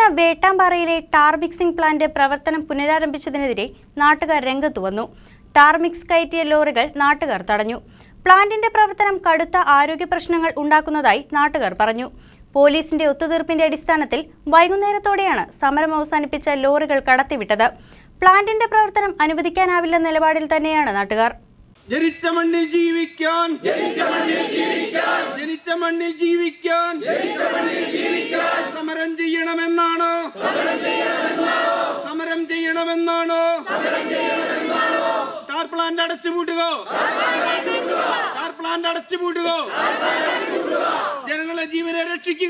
വേട്ടാമ്പാറയിലെ tar mixing plant പ്രവർത്തനം പുനരാരംഭിച്ചതിനെതിരെ നാട്ടുകാർ രംഗത്തു വന്നു. ടാർ മിക്സ് കയറ്റിയ ലോറികൾ നാട്ടുകാർ തടഞ്ഞു. പ്ലാന്റിന്റെ പ്രവർത്തനം കടുത്ത ആരോഗ്യ പ്രശ്നങ്ങൾ ഉണ്ടാക്കുന്നതായി നാട്ടുകാർ പറഞ്ഞു. പോലീസിന്റെ ഒത്തുതീർപ്പിന്റെ അടിസ്ഥാനത്തിൽ വൈകുന്നേരത്തോടെയാണ് സമരം അവസാനിപ്പിച്ച ലോറികൾ കടത്തിവിട്ടത്. പ്ലാന്റിന്റെ പ്രവർത്തനം അനുവദിക്കാനാവില്ല നിലപാടിൽ തന്നെയാണ് നാട്ടുകാർ. ജനിച്ച മണ്ണിൽ ജീവിക്കാൻ സമരം ചെയ്യണമെന്നാണോ? ടാർ പ്ലാന്റ് അടച്ചുപൂട്ടുക, ജനങ്ങളെ ജീവനെ രക്ഷിക്കുക.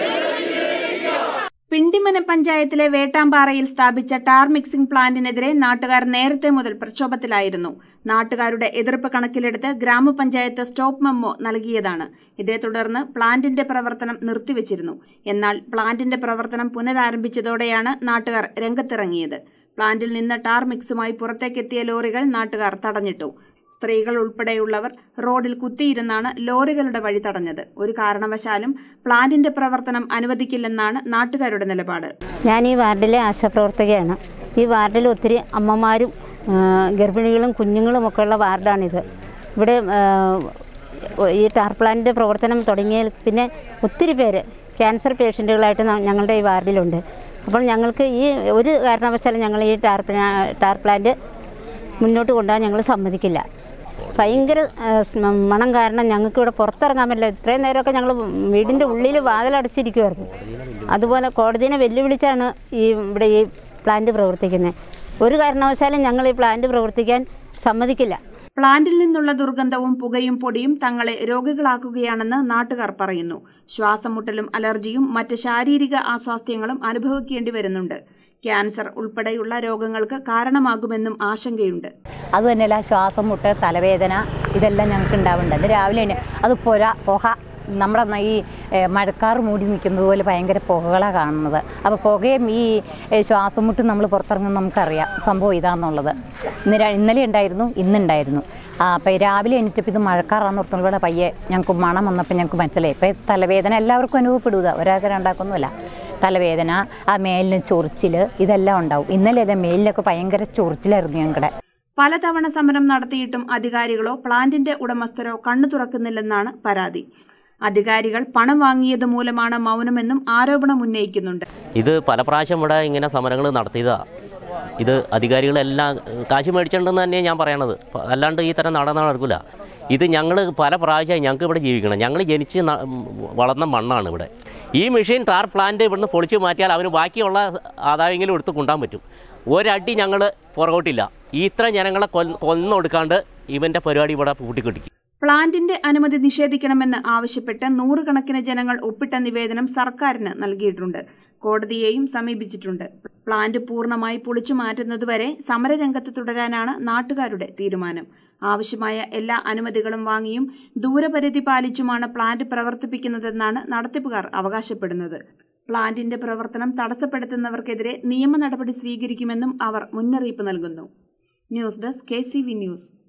പിണ്ടിമന പഞ്ചായത്തിലെ വേട്ടാമ്പാറയിൽ സ്ഥാപിച്ച ടാർ മിക്സിംഗ് പ്ലാന്റിനെതിരെ നാട്ടുകാർ നേരത്തെ മുതൽ പ്രക്ഷോഭത്തിലായിരുന്നു. നാട്ടുകാരുടെ എതിർപ്പ് കണക്കിലെടുത്ത് ഗ്രാമപഞ്ചായത്ത് സ്റ്റോപ്പ് മെമ്മോ നൽകിയതാണ്. ഇതേ തുടർന്ന് പ്ലാന്റിന്റെ പ്രവർത്തനം നിർത്തിവച്ചിരുന്നു. എന്നാൽ പ്ലാന്റിന്റെ പ്രവർത്തനം പുനരാരംഭിച്ചതോടെയാണ് നാട്ടുകാർ രംഗത്തിറങ്ങിയത്. പ്ലാന്റിൽ നിന്ന് ടാർ മിക്സുമായി പുറത്തേക്കെത്തിയ ലോറികൾ നാട്ടുകാർ തടഞ്ഞിട്ടു. സ്ത്രീകൾ ഉൾപ്പെടെയുള്ളവർ റോഡിൽ കുത്തിയിരുന്നാണ് ലോറികളുടെ വഴി തടഞ്ഞത്. ഒരു കാരണവശാലും പ്ലാന്റിന്റെ പ്രവർത്തനം അനുവദിക്കില്ലെന്നാണ് നാട്ടുകാരുടെ നിലപാട്. ഞാൻ ഈ വാർഡിലെ ആശാപ്രവർത്തകയാണ്. ഈ വാർഡിൽ ഒത്തിരി അമ്മമാരും ഗർഭിണികളും കുഞ്ഞുങ്ങളും ഒക്കെ ഉള്ള വാർഡാണിത്. ഇവിടെ ഈ ടാർ പ്ലാന്റിന്റെ പ്രവർത്തനം തുടങ്ങിയ പിന്നെ ഒത്തിരി പേര് ക്യാൻസർ പേഷ്യൻറ്റുകളായിട്ട് ഞങ്ങളുടെ ഈ വാർഡിലുണ്ട്. അപ്പോൾ ഞങ്ങൾക്ക് ഈ ഒരു കാരണവശാലും ഞങ്ങൾ ഈ ടാർ പ്ലാന്റ് മുന്നോട്ട് കൊണ്ടുപോകാൻ ഞങ്ങൾ സമ്മതിക്കില്ല. ഭയങ്കര മണം കാരണം ഞങ്ങൾക്ക് ഇവിടെ പുറത്തിറങ്ങാൻ പറ്റില്ല. ഇത്രയും നേരമൊക്കെ ഞങ്ങൾ വീടിൻ്റെ ഉള്ളിൽ വാതിലടച്ചിരിക്കുമായിരുന്നു. അതുപോലെ കോടതിയെ വെല്ലുവിളിച്ചാണ് ഇവിടെ ഈ പ്ലാന്റ് പ്രവർത്തിക്കുന്നത്. ഒരു കാരണവശാലും ഞങ്ങൾ ഈ പ്ലാന്റ് പ്രവർത്തിക്കാൻ സമ്മതിക്കില്ല. പ്ലാന്റിൽ നിന്നുള്ള ദുർഗന്ധവും പുകയും പൊടിയും തങ്ങളെ രോഗികളാക്കുകയാണെന്ന് നാട്ടുകാർ പറയുന്നു. ശ്വാസം മുട്ടലും അലർജിയും മറ്റ് ശാരീരിക അസ്വാസ്ഥ്യങ്ങളും അനുഭവിക്കേണ്ടി വരുന്നുണ്ട്. ക്യാൻസർ ഉൾപ്പെടെയുള്ള രോഗങ്ങൾക്ക് കാരണമാകുമെന്നും ആശങ്കയുണ്ട്. അതുതന്നെയല്ല, ശ്വാസം മുട്ട്, തലവേദന ഇതെല്ലാം ഞങ്ങൾക്ക് ഉണ്ടാവുന്നുണ്ട്. രാവിലെ അത് പുക നമ്മുടെ ഈ മഴക്കാർ മൂടി നിൽക്കുന്നത് പോലെ ഭയങ്കര പുകകളാണ് കാണുന്നത്. അപ്പോൾ പുകയും ഈ ശ്വാസം മുട്ടും നമ്മൾ പുറത്തിറങ്ങുമ്പോൾ നമുക്കറിയാം സംഭവം ഇതാണെന്നുള്ളത്. ഇന്നലെ ഉണ്ടായിരുന്നു, ഇന്നുണ്ടായിരുന്നു. അപ്പോൾ രാവിലെ എണീറ്റപ്പോൾ ഇത് മഴക്കാറാണെന്ന് ഓർത്തുള്ള പയ്യെ ഞങ്ങൾക്ക് മണം വന്നപ്പോൾ ഞങ്ങൾക്ക് മനസ്സിലായി. ഇപ്പോൾ തലവേദന എല്ലാവർക്കും അനുഭവപ്പെടുക, ഒരാൾക്ക് രണ്ടാക്കൊന്നുമല്ല. തലവേദന, ആ മേലിന് ചൊറിച്ചിൽ ഇതെല്ലാം ഉണ്ടാവും. ഇന്നലെ മേലിലൊക്കെ ഭയങ്കര ചൊറിച്ചിലായിരുന്നു ഞങ്ങളുടെ. പലതവണ സമരം നടത്തിയിട്ടും അധികാരികളോ പ്ലാന്റിന്റെ ഉടമസ്ഥരോ കണ്ണു തുറക്കുന്നില്ലെന്നാണ് പരാതി. അധികാരികൾ പണം വാങ്ങിയത് മൂലമാണ് മൗനമെന്നും ആരോപണം ഉന്നയിക്കുന്നുണ്ട്. ഇത് പല പ്രാവശ്യം ഇവിടെ ഇങ്ങനെ സമരങ്ങൾ നടത്തിയതാണ്. ഇത് അധികാരികളെല്ലാം കാശ് മേടിച്ചിട്ടുണ്ടെന്ന് തന്നെയാണ് ഞാൻ പറയണത്. അല്ലാണ്ട് ഈ തരം നടക്കില്ല. ഇത് ഞങ്ങൾ പല പ്രാവശ്യമായി ഞങ്ങൾക്ക് ഇവിടെ ജീവിക്കണം. ഞങ്ങൾ ജനിച്ച് വളർന്ന മണ്ണാണ് ഇവിടെ. ഈ മെഷീൻ ടാർ പ്ലാന്റ് ഇവിടുന്ന് പൊളിച്ച് മാറ്റിയാൽ അവന് ബാക്കിയുള്ള ആദായമെങ്കിലും എടുത്ത് കൊണ്ടാൻ പറ്റും. ഒരടി ഞങ്ങൾ പുറകോട്ടില്ല. ഇത്ര ജനങ്ങളെ കൊന്നൊടുക്കാണ്ട് ഇവൻ്റെ പരിപാടി ഇവിടെ പൂട്ടിക്കെട്ടിക്കും. പ്ലാന്റിന്റെ അനുമതി നിഷേധിക്കണമെന്ന് ആവശ്യപ്പെട്ട് നൂറുകണക്കിന് ജനങ്ങൾ ഒപ്പിട്ട നിവേദനം സർക്കാരിന് നൽകിയിട്ടുണ്ട്. കോടതിയെയും സമീപിച്ചിട്ടുണ്ട്. പ്ലാന്റ് പൂർണ്ണമായി പൊളിച്ചു മാറ്റുന്നതുവരെ സമരരംഗത്ത് തുടരാനാണ് നാട്ടുകാരുടെ തീരുമാനം. ആവശ്യമായ എല്ലാ അനുമതികളും വാങ്ങിയും ദൂരപരിധി പാലിച്ചുമാണ് പ്ലാന്റ് പ്രവർത്തിപ്പിക്കുന്നതെന്നാണ് നടത്തിപ്പുകാർ അവകാശപ്പെടുന്നത്. പ്ലാന്റിന്റെ പ്രവർത്തനം തടസ്സപ്പെടുത്തുന്നവർക്കെതിരെ നിയമ നടപടി സ്വീകരിക്കുമെന്നും അവർ മുന്നറിയിപ്പ് നൽകുന്നു. News desk KCV news.